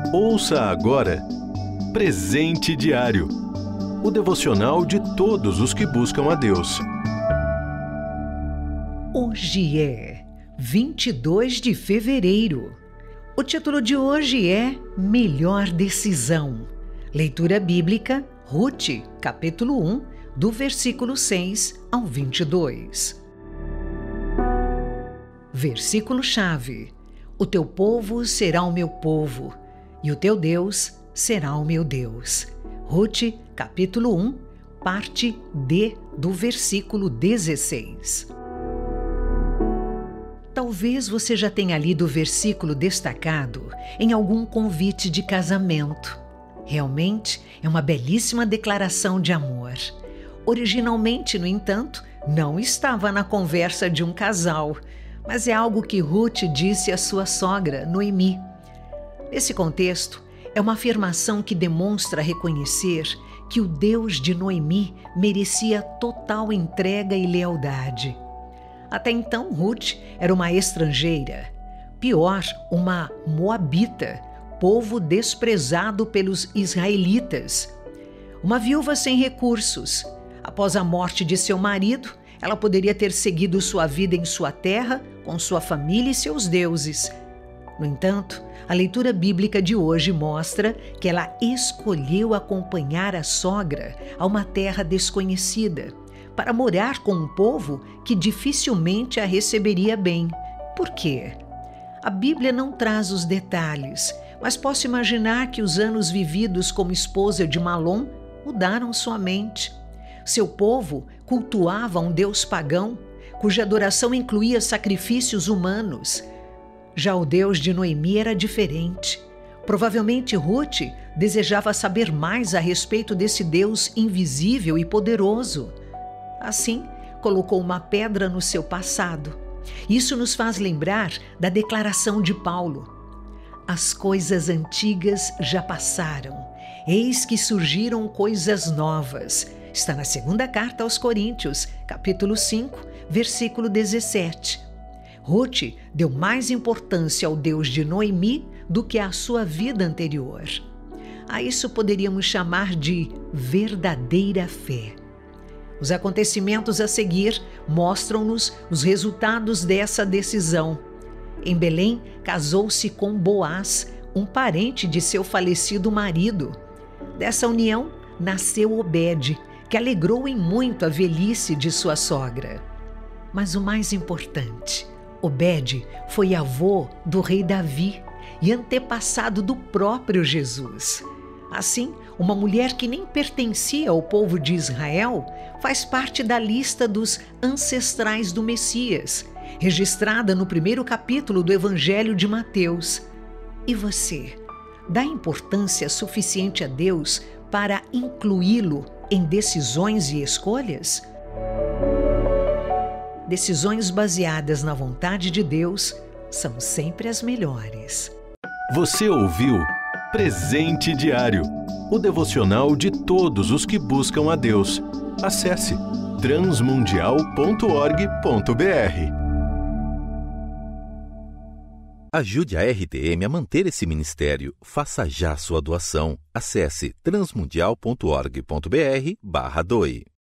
Ouça agora Presente Diário, o devocional de todos os que buscam a Deus. Hoje é 22 de fevereiro. O título de hoje é Melhor Decisão. Leitura bíblica, Ruth, capítulo 1, do versículo 6 ao 22. Versículo-chave: O teu povo será o meu povo, e o teu Deus será o meu Deus. Ruth, capítulo 1, parte D, do versículo 16. Talvez você já tenha lido o versículo destacado em algum convite de casamento. Realmente é uma belíssima declaração de amor. Originalmente, no entanto, não estava na conversa de um casal, mas é algo que Ruth disse à sua sogra, Noemi. Nesse contexto, é uma afirmação que demonstra reconhecer que o Deus de Noemi merecia total entrega e lealdade. Até então, Ruth era uma estrangeira, pior, uma moabita, povo desprezado pelos israelitas. Uma viúva sem recursos. Após a morte de seu marido, ela poderia ter seguido sua vida em sua terra, com sua família e seus deuses. No entanto, a leitura bíblica de hoje mostra que ela escolheu acompanhar a sogra a uma terra desconhecida, para morar com um povo que dificilmente a receberia bem. Por quê? A Bíblia não traz os detalhes, mas posso imaginar que os anos vividos como esposa de Malom mudaram sua mente. Seu povo cultuava um deus pagão, cuja adoração incluía sacrifícios humanos. Já o Deus de Noemi era diferente. Provavelmente Ruth desejava saber mais a respeito desse Deus invisível e poderoso. Assim, colocou uma pedra no seu passado. Isso nos faz lembrar da declaração de Paulo: as coisas antigas já passaram, eis que surgiram coisas novas. Está na segunda carta aos Coríntios, capítulo 5, versículo 17. Ruth deu mais importância ao Deus de Noemi do que à sua vida anterior. A isso poderíamos chamar de verdadeira fé. Os acontecimentos a seguir mostram-nos os resultados dessa decisão. Em Belém, casou-se com Boaz, um parente de seu falecido marido. Dessa união nasceu Obed, que alegrou em muito a velhice de sua sogra. Mas o mais importante, Obed foi avô do rei Davi e antepassado do próprio Jesus. Assim, uma mulher que nem pertencia ao povo de Israel faz parte da lista dos ancestrais do Messias, registrada no primeiro capítulo do Evangelho de Mateus. E você, dá importância suficiente a Deus para incluí-lo em decisões e escolhas? Decisões baseadas na vontade de Deus são sempre as melhores. Você ouviu Presente Diário, o devocional de todos os que buscam a Deus. Acesse transmundial.org.br. Ajude a RTM a manter esse ministério. Faça já sua doação. Acesse transmundial.org.br/doe.